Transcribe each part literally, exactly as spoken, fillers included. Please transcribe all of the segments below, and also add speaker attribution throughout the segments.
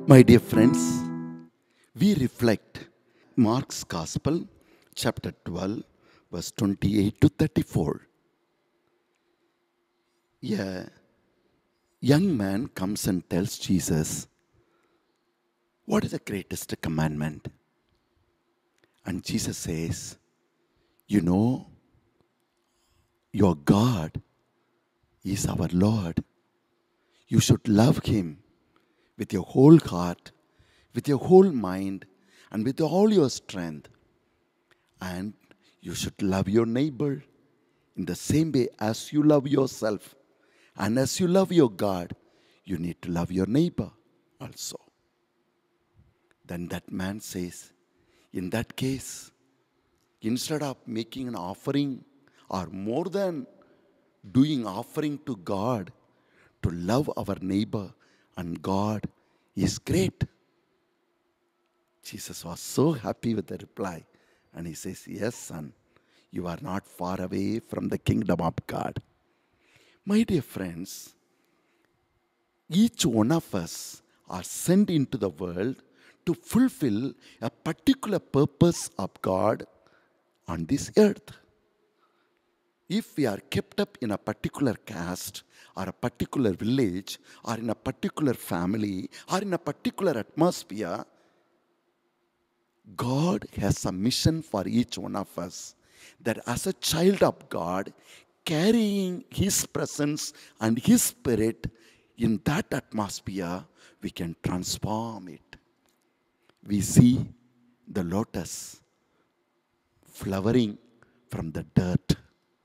Speaker 1: My dear friends, we reflect Mark's Gospel, chapter twelve, verse twenty-eight to thirty-four. A young man comes and tells Jesus, "What is the greatest commandment?" And Jesus says, "You know, your God is our Lord. You should love Him with your whole heart, with your whole mind, and with all your strength. And you should love your neighbor in the same way as you love yourself. And as you love your God, you need to love your neighbor also." Then that man says, in that case, instead of making an offering or more than doing offering to God, to love our neighbor and God is great. Jesus was so happy with the reply. And he says, "Yes, son, you are not far away from the kingdom of God." My dear friends, each one of us are sent into the world to fulfill a particular purpose of God on this earth. If we are kept up in a particular caste or a particular village or in a particular family or in a particular atmosphere, God has a mission for each one of us, that as a child of God, carrying His presence and His Spirit in that atmosphere, we can transform it. We see the lotus flowering from the dirt.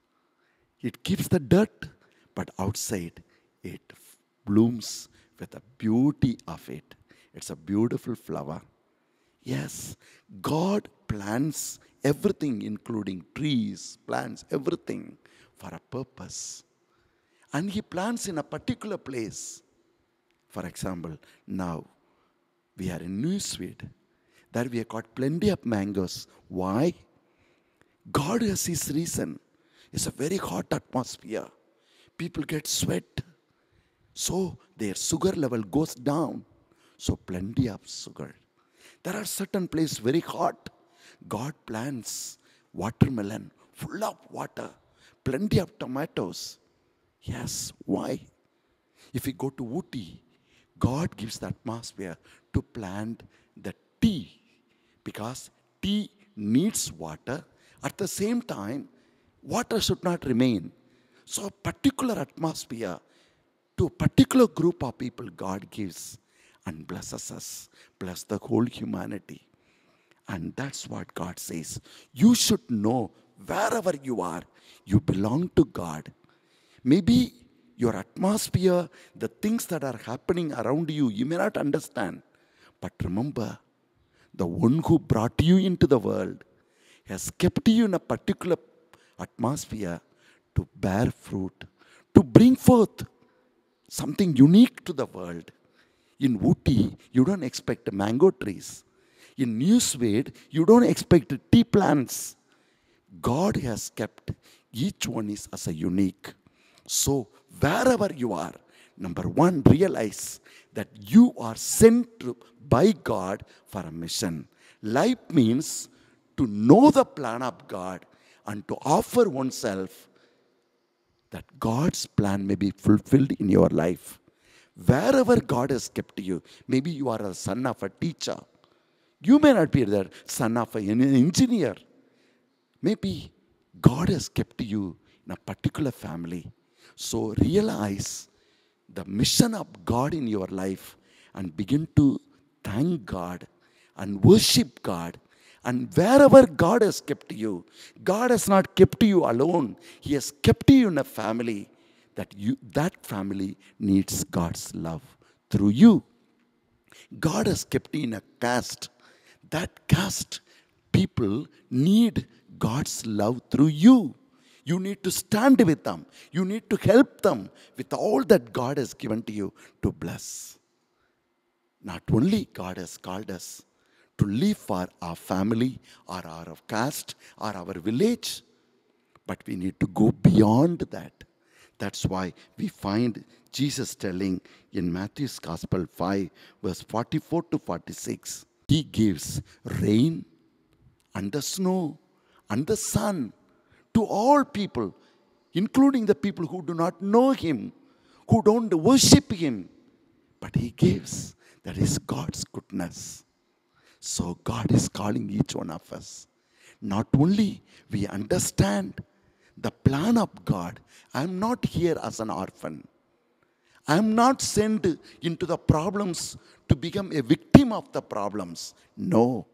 Speaker 1: It keeps the dirt, but outside it blooms with the beauty of it. It's a beautiful flower. Yes, God plants everything, including trees, plants, everything for a purpose. And He plants in a particular place. For example, now we are in New Sweden. There we have got plenty of mangoes. Why? God has His reason. It's a very hot atmosphere. People get sweat. So their sugar level goes down. So plenty of sugar. There are certain places very hot. God plants watermelon full of water. Plenty of tomatoes. Yes, why? If we go to Ooty, God gives the atmosphere to plant the tea. Because tea needs water. At the same time, water should not remain. So a particular atmosphere to a particular group of people God gives and blesses us, bless the whole humanity. And that's what God says. You should know wherever you are, you belong to God. Maybe your atmosphere, the things that are happening around you, you may not understand. But remember, the one who brought you into the world has kept you in a particular atmosphere to bear fruit, to bring forth something unique to the world. In Ooty, you don't expect mango trees. In New Sweden, you don't expect tea plants. God has kept each one is as a unique. So wherever you are, number one, realize that you are sent to, by God for a mission. Life means to know the plan of God and to offer oneself that God's plan may be fulfilled in your life. Wherever God has kept you, maybe you are a son of a teacher. You may not be the son of an engineer. Maybe God has kept you in a particular family. So realize the mission of God in your life and begin to thank God and worship God. And wherever God has kept you, God has not kept you alone. He has kept you in a family that you, that family needs God's love through you. God has kept you in a caste. That caste people need God's love through you. You need to stand with them. You need to help them with all that God has given to you to bless. Not only God has called us to live for our family or our caste or our village, but we need to go beyond that. That's why we find Jesus telling in Matthew's Gospel five, verse forty-four to forty-six, He gives rain and the snow and the sun to all people, including the people who do not know Him, who don't worship Him. But He gives. That is God's goodness. So God is calling each one of us. Not only we understand the plan of God. I am not here as an orphan. I am not sent into the problems to become a victim of the problems. No.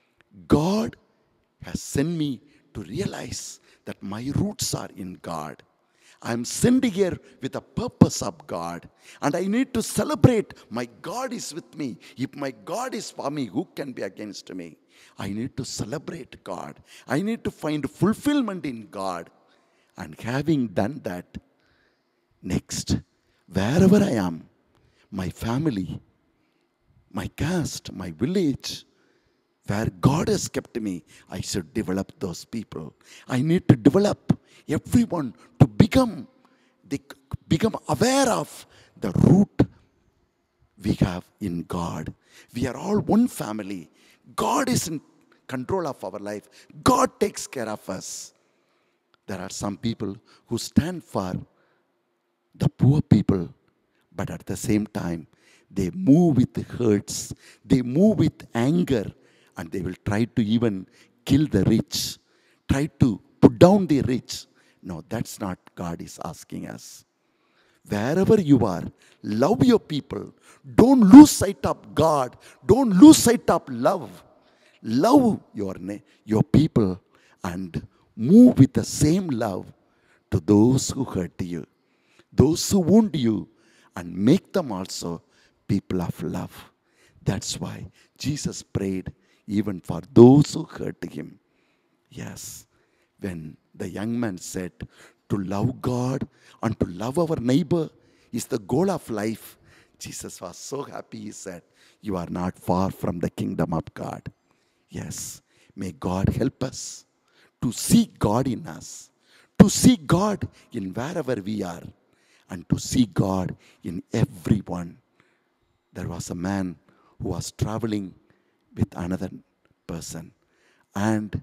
Speaker 1: God has sent me to realize that my roots are in God. I am sent here with a purpose of God. And I need to celebrate my God is with me. If my God is for me, who can be against me? I need to celebrate God. I need to find fulfillment in God. And having done that, next, wherever I am, my family, my caste, my village, where God has kept me, I should develop those people. I need to develop everyone to become, they become aware of the root we have in God. We are all one family. God is in control of our life. God takes care of us. There are some people who stand for the poor people, but at the same time, they move with hurts, they move with anger, and they will try to even kill the rich, try to put down the rich. No, that's not God is asking us. Wherever you are, love your people. Don't lose sight of God. Don't lose sight of love. Love your, your people and move with the same love to those who hurt you, those who wound you, and make them also people of love. That's why Jesus prayed even for those who hurt him. Yes, when the young man said to love God and to love our neighbor is the goal of life, Jesus was so happy. He said, you are not far from the kingdom of God. Yes, may God help us to see God in us, to see God in wherever we are, and to see God in everyone. There was a man who was traveling with another person, and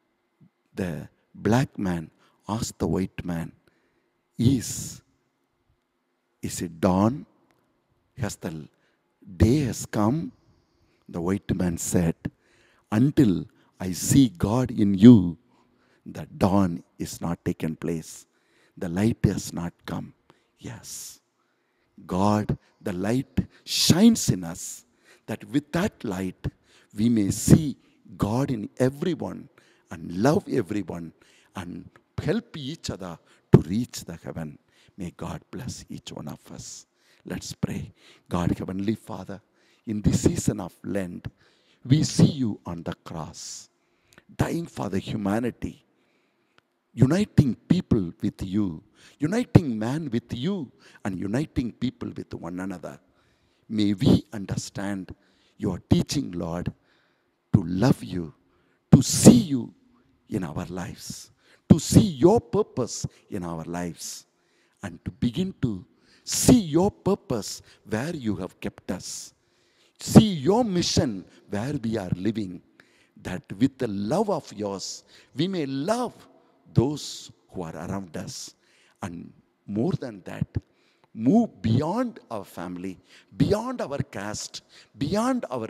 Speaker 1: the black man asked the white man, is, is it dawn? Has the day has come? The white man said, until I see God in you, the dawn is not taken place. The light has not come. Yes, God, the light shines in us, that with that light we may see God in everyone and love everyone and help each other to reach the heaven. May God bless each one of us. Let's pray. God, Heavenly Father, in this season of Lent, we see you on the cross, dying for the humanity, uniting people with you, uniting man with you, and uniting people with one another. May we understand your teaching, Lord, to love you, to see you in our lives, to see your purpose in our lives, and to begin to see your purpose where you have kept us. See your mission where we are living, that with the love of yours, we may love those who are around us. And more than that, move beyond our family, beyond our caste, beyond our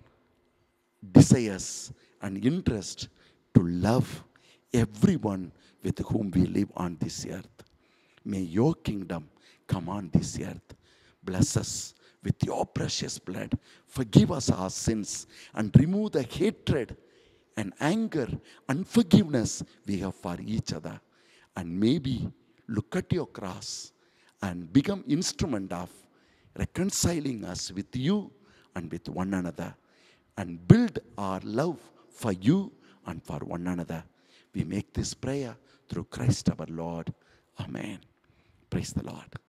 Speaker 1: desires and interest, to love everyone with whom we live on this earth. May your kingdom come on this earth. Bless us with your precious blood. Forgive us our sins and remove the hatred and anger, unforgiveness we have for each other. And maybe look at your cross and become instrument of reconciling us with you and with one another, and build our love for you and for one another. We make this prayer through Christ our Lord. Amen. Praise the Lord.